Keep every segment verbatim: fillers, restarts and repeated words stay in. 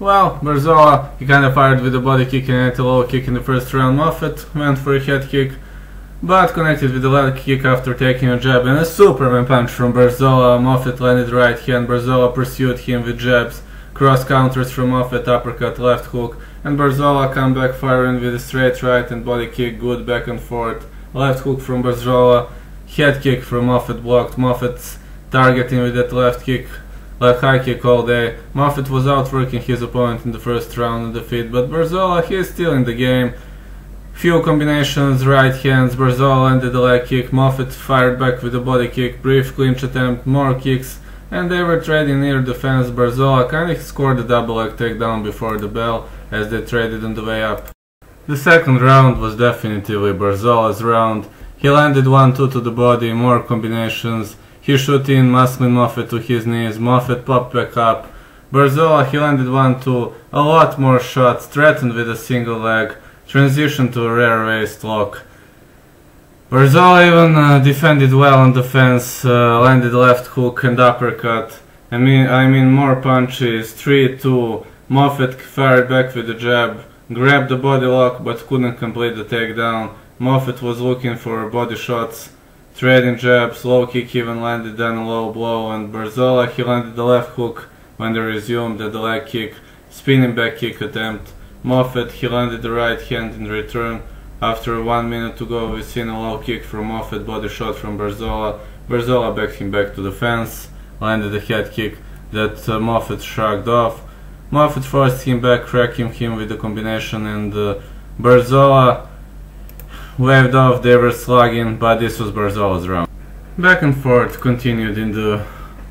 Well, Barzola, he kind of fired with a body kick and a low kick in the first round. Moffett went for a head kick, but connected with the leg kick after taking a jab and a Superman punch from Barzola. Moffett landed right hand. Barzola pursued him with jabs, cross counters from Moffett, uppercut, left hook, and Barzola come back firing with a straight right and body kick, good back and forth. Left hook from Barzola, head kick from Moffett blocked. Moffett targeting with that left kick, left high kick all day. Moffett was outworking his opponent in the first round of defeat, but Barzola, he is still in the game. Few combinations, right hands, Barzola landed the leg kick, Moffett fired back with a body kick, brief clinch attempt, more kicks, and they were trading near the fence. Barzola kinda scored a double leg takedown before the bell as they traded on the way up. The second round was definitively Barzola's round. He landed one two to the body, more combinations. He shot in, muscling Moffett to his knees. Moffett popped back up. Barzola, he landed one two, a lot more shots, threatened with a single leg, transitioned to a rear waist lock. Barzola even uh, defended well on defense, uh, landed left hook and uppercut. I mean, I mean more punches, three two. Moffett fired back with a jab, grabbed the body lock but couldn't complete the takedown. Moffett was looking for body shots, trading jabs, low kick even landed, then a low blow, and Barzola, he landed the left hook when they resumed at the leg kick, spinning back kick attempt. Moffett, he landed the right hand in return. After one minute to go, we seen a low kick from Moffett, body shot from Barzola. Barzola backed him back to the fence, landed a head kick that uh, Moffett shrugged off. Moffett forced him back, cracking him with the combination, and uh, Barzola waved off. They were slugging, but this was Barzola's round. Back and forth continued in the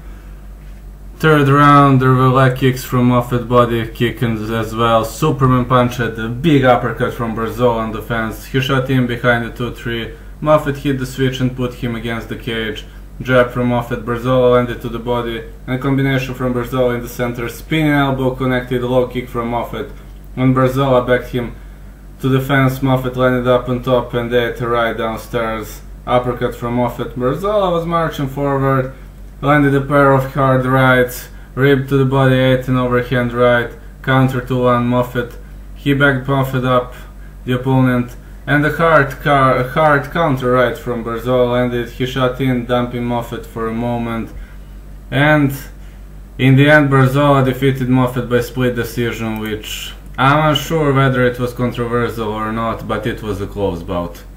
third round. There were leg kicks from Moffett, body kick as well. Superman punch at the big uppercut from Barzola on the fence. He shot in behind the two three. Moffett hit the switch and put him against the cage. Jab from Moffett, Barzola landed to the body, and a combination from Barzola in the center. Spinning elbow connected, low kick from Moffett. When Barzola backed him to the fence, Moffett landed up on top and they ate a right downstairs. Uppercut from Moffett. Barzola was marching forward, landed a pair of hard rights, ripped to the body, ate an overhand right, counter to one Moffett. He backed Moffett up, the opponent, and a hard, car, a hard counter right from Barzola landed. He shot in, dumping Moffett for a moment, and in the end Barzola defeated Moffett by split decision, which I'm not sure whether it was controversial or not, but it was a close bout.